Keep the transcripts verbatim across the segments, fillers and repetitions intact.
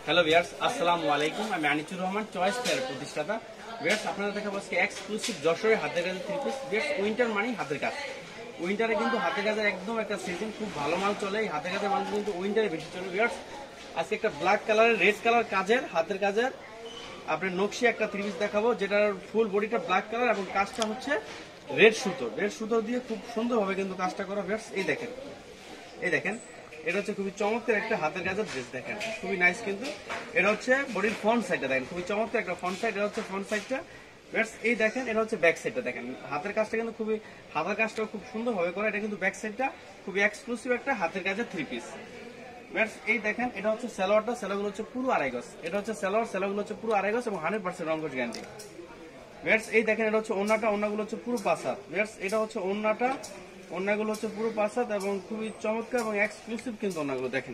Hello viewers, আসসালামু আলাইকুম। আমি আনিচুর রহমান, চয়েস ফেয়ার প্রতিষ্ঠাতা। ভিউয়ার্স, আপনারা দেখাবো আজকে এক্সক্লুসিভ যশোরের হাতের কাজের থ্রি পিস। ভিউয়ার্স, উইন্টার মানি হাতের কাজ। উইন্টারে কিন্তু হাতের কাজের একদম একটা সিজন, খুব ভালো মাল চলে। এই হাতের কাজের মাল কিন্তু উইন্টারে বেশি চলে। ভিউয়ার্স, আজকে একটা ব্ল্যাক কালারের রেড কালার কাজের হাতের কাজের আপনার নকশি একটা থ্রি পিস দেখাবো, যেটার ফুল বডিটা ব্ল্যাক কালার এবং কাজটা হচ্ছে রেড সুতো। রেড সুতো দিয়ে খুব সুন্দরভাবে কিন্তু কাজটা করা। ভিউয়ার্স, এই দেখেন, এই দেখেন, এটা হচ্ছে খুবই চমৎকার একটা হাতের কাজের ড্রেস। দেখেন, খুবই নাইস। কিন্তু এটা হচ্ছে বডির ফ্রন্ট সাইডটা দেখেন, খুবই চমৎকার একটা ফ্রন্ট সাইড। এটা হচ্ছে ফ্রন্ট সাইডটা। এই দেখেন, এটা হচ্ছে ব্যাক সাইডটা। দেখেন, হাতের কাজটা কিন্তু খুবই, হাতের কাজটা খুব সুন্দরভাবে করা। এটা কিন্তু ব্যাক সাইডটা খুবই এক্সক্লুসিভ একটা হাতের কাজের থ্রি পিস। এই দেখেন, এটা হচ্ছে সালোয়ারটা। সালোয়ারগুলো হচ্ছে পুরো আড়াই গজ। এটা হচ্ছে সালোয়ার। সালোয়ারগুলো হচ্ছে পুরো আড়াই গজ এবং হান্ড্রেড পার্সেন্ট রঙ্গস গ্যারান্টি। এই দেখেন, এটা হচ্ছে ওন্নাটা। ওন্নাগুলো হচ্ছে পুরো পাঁচ হাত। এটা হচ্ছে ওন্নাটা। ওন্নাগুলো হচ্ছে পুরো পাঁচ হাত এবং খুবই চমৎকার এবং এক্সক্লুসিভ কিন্তু ওন্নাগুলো দেখেন।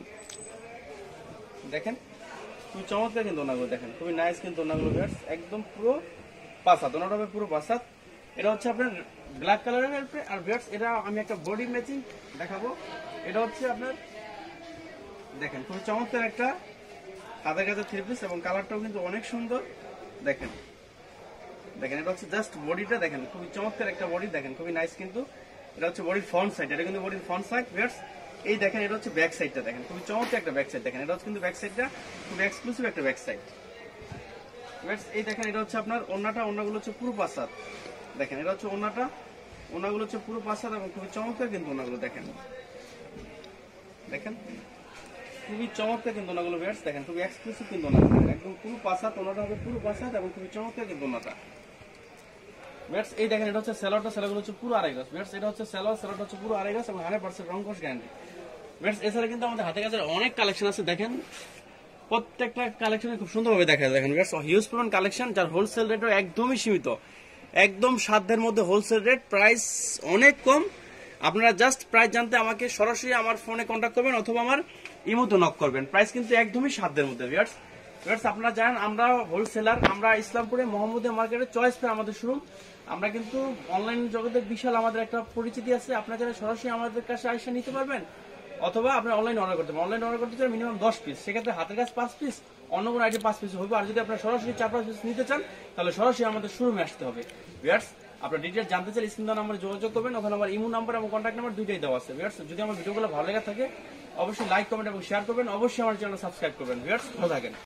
দেখেন, খুবই চমৎকার কিন্তু ওন্নাগুলো দেখেন, খুবই নাইস কিন্তু ওন্নাগুলো। ভিউয়ার্স, একদম পুরো পাঁচ হাত। ওন্নাটা হবে পুরো পাঁচ হাত। এটা হচ্ছে আপনার ব্ল্যাক কালারের। আর ভিউয়ার্স, এটা আমি একটা বডি ম্যাচিং দেখাবো। এটা হচ্ছে আপনার দেখেন, খুবই চমৎকার একটা হাতের কাজের থ্রি পিস এবং কালারটাও কিন্তু অনেক সুন্দর। দেখেন, দেখেন, এটা হচ্ছে জাস্ট বডিটা। দেখেন, খুবই চমৎকার একটা বডি। দেখেন, খুবই নাইস কিন্তু। এটা হচ্ছে বডির ফ্রন্ট সাইড। এটা কিন্তু বডির ফ্রন্ট সাইড। ভিউয়ার্স, এই দেখেন, এটা হচ্ছে ব্যাক সাইডটা। দেখেন, খুবই চমৎকার একটা ব্যাক সাইড। দেখেন, এটা হচ্ছে কিন্তু ব্যাক সাইডটা খুবই এক্সক্লুসিভ একটা ব্যাক সাইড। ভিউয়ার্স, এই দেখেন, এটা হচ্ছে আপনার ওন্নাটা। ওন্নাগুলো হচ্ছে পুরো পাঁচ হাত। দেখেন, এটা হচ্ছে ওন্নাটা। ওন্নাগুলো হচ্ছে পুরো পাঁচ হাত এবং খুবই চমৎকার কিন্তু ওন্নাগুলো। দেখেন, দেখেন, খুবই চমৎকার কিন্তু ওন্নাগুলো। ভিউয়ার্স, দেখেন, খুবই এক্সক্লুসিভ কিন্তু ওন্নাগুলো। একদম পুরো পাঁচ হাত। ওন্নাটা হবে পুরো পাঁচ হাত এবং খুবই চমৎকার কিন্তু ওন্নাটা। এই দেখেন, এটা হচ্ছে সেলরটা। সেলরগুলো হচ্ছে পুরো আড়াই গজ। এটা হচ্ছে সেলর। সেলরটা হচ্ছে পুরো আড়াই গজ এবং হান্ড্রেড পার্সেন্ট রঙ্গস গ্যারান্টি। এছাড়া কিন্তু আমাদের হাতে কাজের অনেক কালেকশন আছে। দেখেন, প্রত্যেকটা কালেকশনে খুব সুন্দরভাবে দেখা যায়। দেখেন, হিউজ পরিমাণ কালেকশন, যার হোলসেল রেটও একদমই সীমিত, একদম সাধ্যের মধ্যে হোলসেল রেট। প্রাইস অনেক কম। আপনারা জাস্ট প্রাইস জানতে আমাকে সরাসরি আমার ফোনে কন্ট্যাক্ট করবেন অথবা আমার ইমোতে নক করবেন। প্রাইস কিন্তু একদমই সাধ্যের মধ্যে। ভিউয়ার্স, ভিউয়ার্স, আপনারা জানেন আমরা হোলসেলার। আমরা ইসলামপুরে মোহাম্মদিয়া মার্কেটে চয়েস ফেয়ার আমাদের শোরুম। আমরা কিন্তু অনলাইন জগতে বিশাল আমাদের একটা পরিচিতি আছে। আপনারা যারা সরাসরি আমাদের কাছে এসে নিতে পারবেন অথবা আপনারা অনলাইন অর্ডার করতে পারেন। অনলাইন অর্ডার করতে চান মিনিমাম দশ পিস, সেক্ষেত্রে হাতের কাজ পাঁচ পিস, অন্য কোনো আইটেম পাঁচ পিস হবে। আর যদি আপনারা সরাসরি চার পাঁচ পিস নিতে চান তাহলে সরাসরি আমাদের শোরুমে আসতে হবে। ভিউয়ার্স, আপনার ডিটেইলস জানতে চাইলে স্ক্রিন দেওয়া নাম্বারে যোগাযোগ করবেন। ওখানে আমার ইমো নাম্বার এবং কন্ট্যাক্ট নাম্বার দুইটাই দেওয়া আছে। ভিউয়ার্স, যদি আমার ভিডিওগুলো ভালো লেগে থাকে অবশ্যই লাইক, কমেন্ট এবং শেয়ার করবেন। অবশ্যই আমার চ্যানেল সাবস্ক্রাইব করবেন। ভিউয়ার্স, ভালো থাকেন।